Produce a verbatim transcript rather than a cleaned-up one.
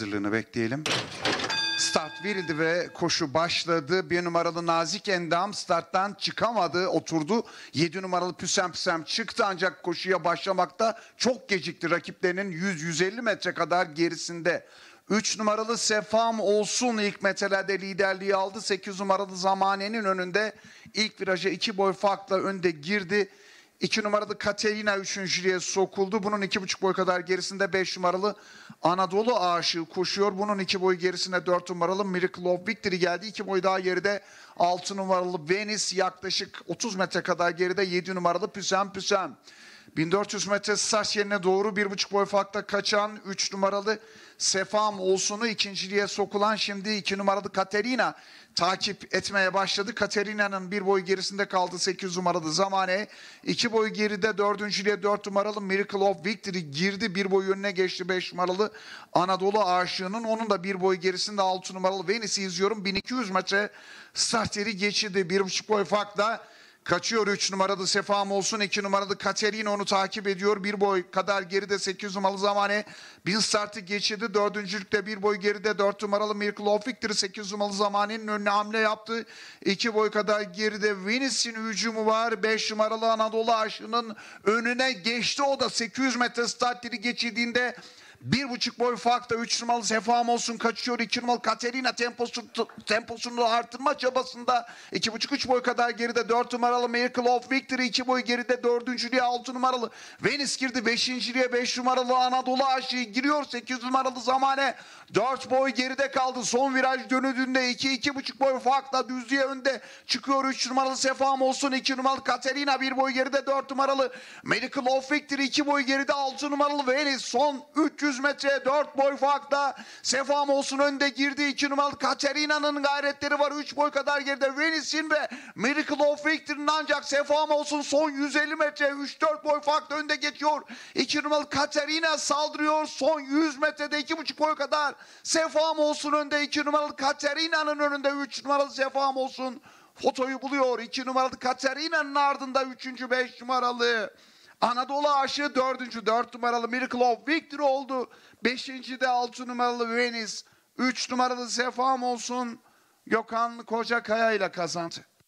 hazırlığını bekleyelim. Start verildi ve koşu başladı. Bir numaralı Nazik Endam starttan çıkamadı, oturdu. Yedi numaralı Püsem Püsem çıktı ancak koşuya başlamakta çok gecikti. Rakiplerinin yüz yüz elli metre kadar gerisinde. üç numaralı Sefam Olsun ilk metrelerde liderliği aldı. sekiz numaralı Zamane'nin önünde ilk viraja iki boy farkla önde girdi. iki numaralı Katerina üçüncüye sokuldu. Bunun iki buçuk boy kadar gerisinde beş numaralı Anadolu Aşığı koşuyor. Bunun iki boy gerisinde dört numaralı Miracle of Victory geldi. iki boy daha geride altı numaralı Venice, yaklaşık otuz metre kadar geride yedi numaralı Püsem Püsem. bin dört yüz metre start yerine doğru bir buçuk boy farkla kaçan üç numaralı Sefam Olsun'u ikinciliğe sokulan şimdi iki numaralı Katerina takip etmeye başladı. Katerina'nın bir boy gerisinde kaldı sekiz numaralı Zamane. iki boy geride dördüncülüğe dört numaralı Miracle of Victory girdi. Bir boy önüne geçti beş numaralı Anadolu Aşığı'nın. Onun da bir boy gerisinde altı numaralı Venice'i izliyorum. bin iki yüz metre start yeri geçirdi. bir buçuk boy farkla kaçıyor üç numaralı Sefam Olsun, iki numaralı Katerina onu takip ediyor. Bir boy kadar geride sekiz numaralı Zamane. Bin startı geçirdi. Dördüncülükte bir boy geride dört numaralı Miracle of Victory sekiz numaralı Zamane'nin önüne hamle yaptı. iki boy kadar geride Venice'in hücumu var. beş numaralı Anadolu Aşı'nın önüne geçti. O da sekiz yüz metre startları geçirdiğinde bir buçuk boy farkta üç numaralı Sefam Olsun kaçıyor. iki numaralı Katerina temposu, temposunu artırma çabasında iki buçuk üç boy kadar geride dört numaralı Miracle of Victory, iki boy geride dördüncülüğe altı numaralı Venice girdi. beşinciliğe beş numaralı Anadolu Aşığı giriyor. sekiz numaralı Zamane dört boy geride kaldı. Son viraj dönüldüğünde iki iki buçuk boy farkla düzlüğe önde çıkıyor üç numaralı Sefam Olsun, iki numaralı Katerina bir boy geride dört numaralı Miracle of Victory, iki boy geride altı numaralı Venice. Son üç yüz metre dört boy farkla Sefam Olsun önde girdi. iki numaralı Katerina'nın gayretleri var. üç boy kadar geride Venice'in ve Miracle of Victory'nin, ancak Sefam Olsun son yüz elli metre üç dört boy farkla önde geçiyor. iki numaralı Katerina saldırıyor. Son yüz metrede iki buçuk boy kadar Sefam Olsun önde. iki numaralı Katerina'nın önünde üç numaralı Sefam Olsun fotoyu buluyor. iki numaralı Katerina'nın ardında üçüncü beş numaralı Anadolu Aşığı, dördüncü dört numaralı Miracle of Victory oldu. beşinci de altı numaralı Venice. üç numaralı Sefam Olsun Gökhan Kocakaya ile kazandı.